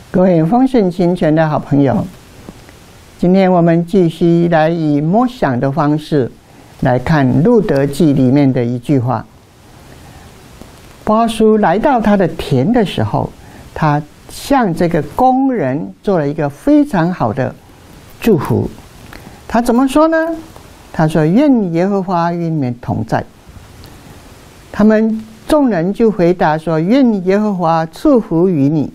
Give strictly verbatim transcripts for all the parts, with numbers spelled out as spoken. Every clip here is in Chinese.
各位丰盛清泉的好朋友，今天我们继续来以默想的方式来看《路德记》里面的一句话。波阿斯来到他的田的时候，他向这个工人做了一个非常好的祝福。他怎么说呢？他说：“愿耶和华与你们同在。”他们众人就回答说：“愿耶和华赐福于你。”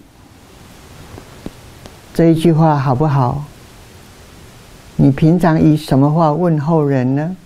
这一句话好不好？你平常以什么话问候人呢？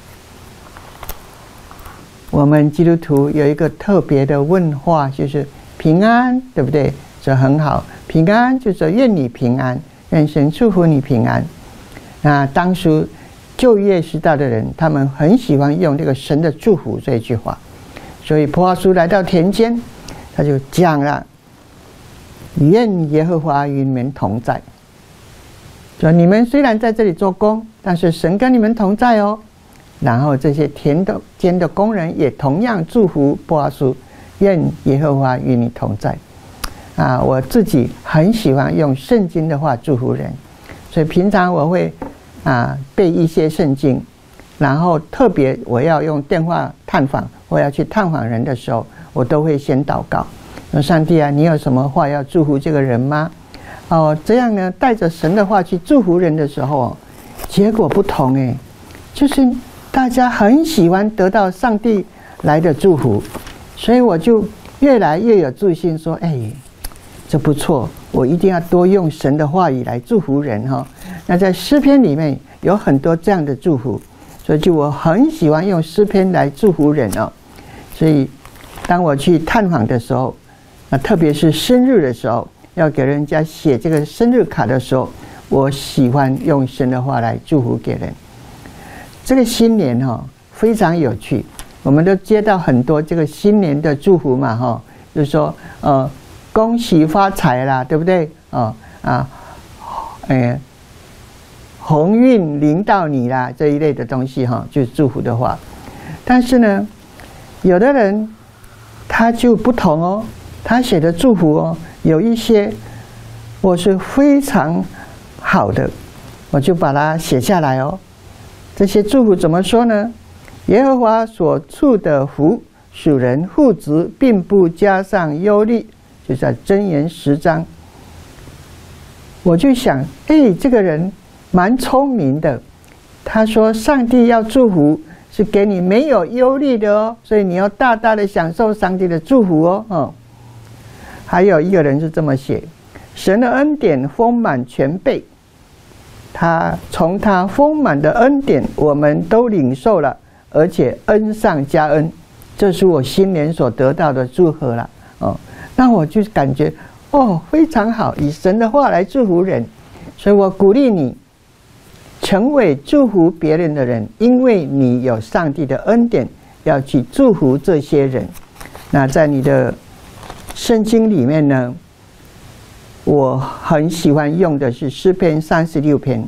我们基督徒有一个特别的问话，就是平安，对不对？这很好，平安就是愿你平安，愿神祝福你平安。那当初旧约时代的人，他们很喜欢用这个神的祝福这一句话，所以波阿斯来到田间，他就讲了：“愿耶和华与你们同在。”说你们虽然在这里做工，但是神跟你们同在哦。然后这些田间的工人也同样祝福波阿斯：“愿耶和华与你同在。”啊，我自己很喜欢用圣经的话祝福人，所以平常我会啊背一些圣经，然后特别我要用电话探访，我要去探访人的时候，我都会先祷告。说上帝啊，你有什么话要祝福这个人吗？哦，这样呢，带着神的话去祝福人的时候，结果不同哎，就是大家很喜欢得到上帝来的祝福，所以我就越来越有自信，说，哎，这不错，我一定要多用神的话语来祝福人哈。那在诗篇里面有很多这样的祝福，所以就我很喜欢用诗篇来祝福人哦。所以当我去探访的时候，那特别是生日的时候，要给人家写这个生日卡的时候，我喜欢用神的话来祝福给人。这个新年哈非常有趣，我们都接到很多这个新年的祝福嘛哈，就是说呃恭喜发财啦，对不对？哦啊，哎，鸿运临到你啦，这一类的东西哈，就是祝福的话。但是呢，有的人他就不同哦。他写的祝福哦，有一些我是非常好的，我就把它写下来哦。这些祝福怎么说呢？耶和华所赐的福，使人富足，并不加上忧虑，就在箴言十章。我就想，哎，这个人蛮聪明的。他说，上帝要祝福是给你没有忧虑的哦，所以你要大大的享受上帝的祝福哦。哦。还有一个人是这么写：神的恩典丰满全备，他从他丰满的恩典，我们都领受了，而且恩上加恩。这是我新年所得到的祝贺了哦。那我就感觉哦，非常好，以神的话来祝福人，所以我鼓励你成为祝福别人的人，因为你有上帝的恩典，要去祝福这些人。那在你的圣经里面呢，我很喜欢用的是诗篇三十六篇，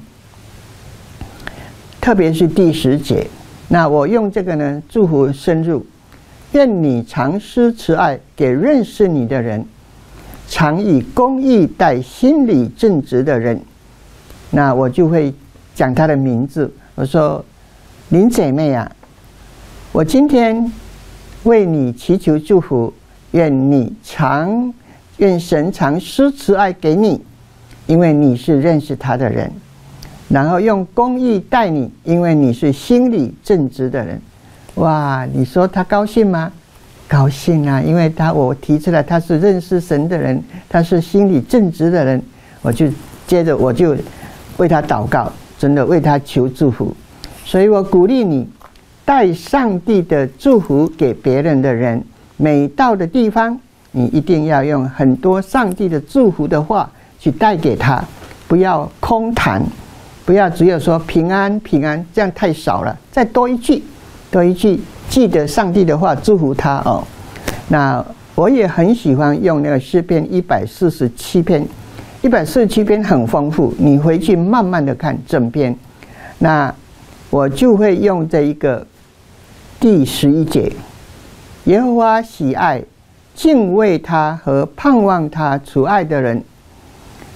特别是第十节。那我用这个呢，祝福深入：愿你常施慈爱给认识你的人，常以公义待心里正直的人。那我就会讲他的名字，我说：林姐妹啊，我今天为你祈求祝福。愿你常，愿神常施慈爱给你，因为你是认识他的人；然后用公义待你，因为你是心里正直的人。哇，你说他高兴吗？高兴啊，因为他我提出来他是认识神的人，他是心里正直的人，我就接着我就为他祷告，真的为他求祝福。所以我鼓励你，带上帝的祝福给别人的人。每到的地方，你一定要用很多上帝的祝福的话去带给他，不要空谈，不要只有说平安平安，这样太少了，再多一句，多一句，记得上帝的话祝福他哦。那我也很喜欢用那个诗篇一百四十七篇，一百四十七篇很丰富，你回去慢慢的看整篇。那我就会用这一个第十一节。耶和华喜爱敬畏他和盼望他慈爱的人，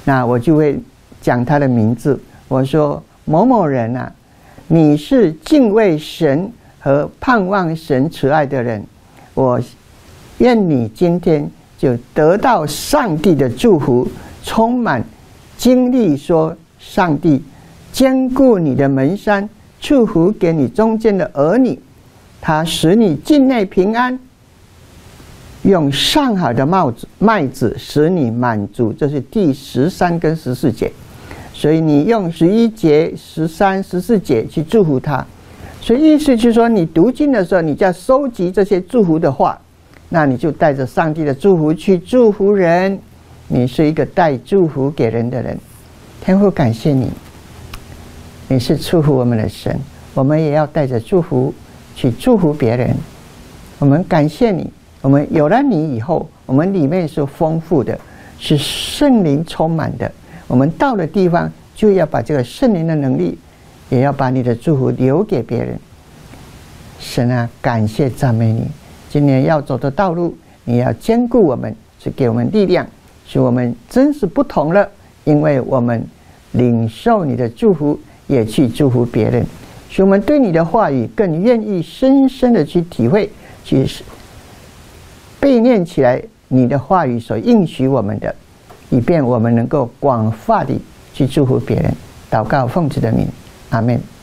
那我就会讲他的名字，我说某某人啊，你是敬畏神和盼望神慈爱的人，我愿你今天就得到上帝的祝福，充满经历说上帝坚固你的门山，祝福给你中间的儿女，他使你境内平安，用上好的帽子麦子使你满足，这是第十三跟十四节。所以你用十一节、十三、十四节去祝福他。所以意思就是说，你读经的时候，你就要收集这些祝福的话，那你就带着上帝的祝福去祝福人。你是一个带祝福给人的人。天父，感谢你，你是祝福我们的神，我们也要带着祝福去祝福别人。我们感谢你，我们有了你以后，我们里面是丰富的，是圣灵充满的。我们到了地方，就要把这个圣灵的能力，也要把你的祝福留给别人。神啊，感谢赞美你，今年要走的道路，你要坚固我们，是给我们力量，使我们真是不同了，因为我们领受你的祝福，也去祝福别人，使我们对你的话语更愿意深深的去体会，去背念起来你的话语所应许我们的，以便我们能够广泛地去祝福别人。祷告奉主的名，阿们。